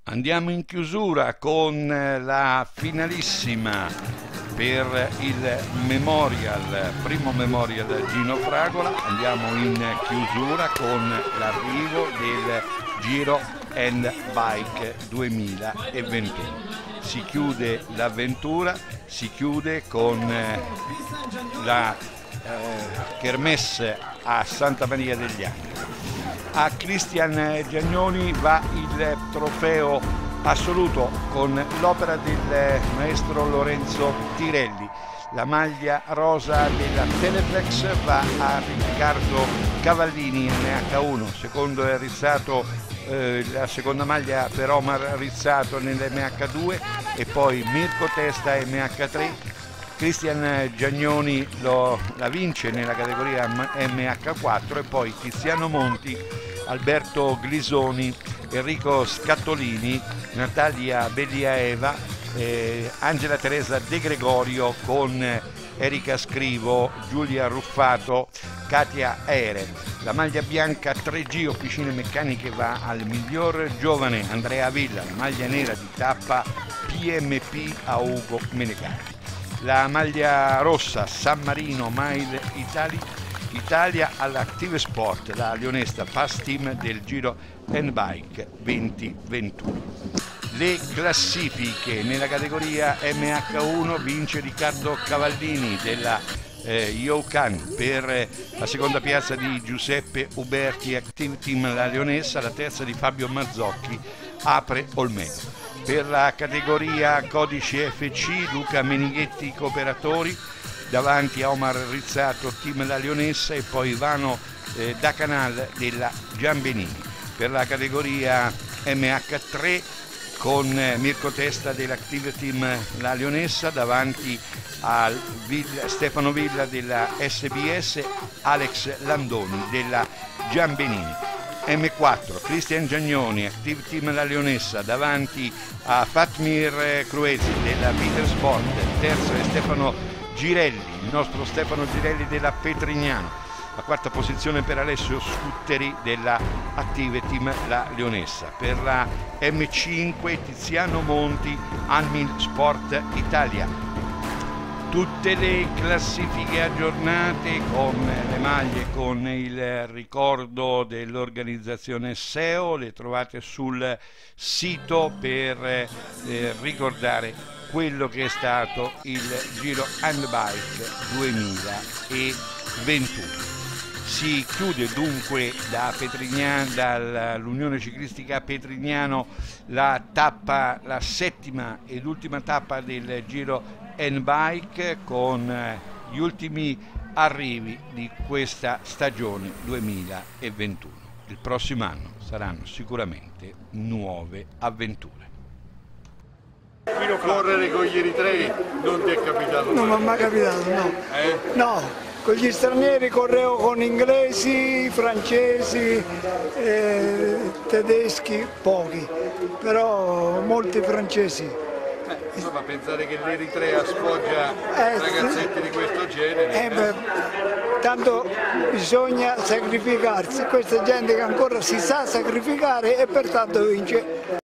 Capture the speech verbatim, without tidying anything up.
Andiamo in chiusura con la finalissima per il Memorial, primo Memorial Gino Fragola. Andiamo in chiusura con l'arrivo del Giro and Bike duemilaventuno. Si chiude l'avventura, si chiude con la eh, Kermesse a Santa Maria degli Angeli. A Cristian Giagnoni va il trofeo assoluto con l'opera del maestro Lorenzo Tirelli. La maglia rosa della Teleplex va a Riccardo Cavallini M H uno, secondo è Rizzato, eh, la seconda maglia per Omar Rizzato nell'M H due e poi Mirko Testa M H tre. Cristian Giagnoni lo, la vince nella categoria M H quattro e poi Tiziano Monti, Alberto Glisoni, Enrico Scattolini, Natalia Belliaeva, eh, Angela Teresa De Gregorio con Erika Scrivo, Giulia Ruffato, Katia Ere. La maglia bianca tre G Officine Meccaniche va al miglior giovane Andrea Villa, la maglia nera di tappa P M P a Ugo Menegatti. La maglia rossa San Marino Mile Italy, Italia all'Active Sport, la leonesta Pass Team del Giro and Bike duemilaventuno. Le classifiche: nella categoria M H uno vince Riccardo Cavallini della eh, Iocan, per la seconda piazza di Giuseppe Uberti Active Team la leonessa, la terza di Fabio Mazzocchi apre Olmedo. Per la categoria codice F C Luca Menighetti Cooperatori davanti a Omar Rizzato Team La Leonessa e poi Ivano eh, da Canal della Giambenini. Per la categoria M H tre con eh, Mirko Testa dell'Active Team La Leonessa davanti a Villa, Stefano Villa della S B S, Alex Landoni della Giambenini. M quattro Cristian Giagnoni Active Team La Leonessa davanti a Fatmir Cruesi della Peter Sport, terzo è Stefano Girelli, il nostro Stefano Girelli della Petrignano. La quarta posizione per Alessio Scutteri della Active Team La Leonessa. Per la M cinque Tiziano Monti Anmil Sport Italia. Tutte le classifiche aggiornate con le maglie, con il ricordo dell'organizzazione S E O, le trovate sul sito per eh, ricordare quello che è stato il Giro and Bike duemilaventuno. Si chiude dunque da Petrignano, dall'Unione Ciclistica Petrignano, la tappa, la settima ed ultima tappa del Giro and Bike con gli ultimi arrivi di questa stagione duemilaventuno. Il prossimo anno saranno sicuramente nuove avventure. Correre con gli eritrei non ti è capitato? Non mi è mai capitato, no. Eh? No. Con gli stranieri correvo con inglesi, francesi, eh, tedeschi, pochi, però molti francesi. Eh, insomma, pensare che l'Eritrea sfoggia Eh, ragazzetti di questo genere. Eh, beh, tanto bisogna sacrificarsi, questa gente che ancora si sa sacrificare e pertanto vince.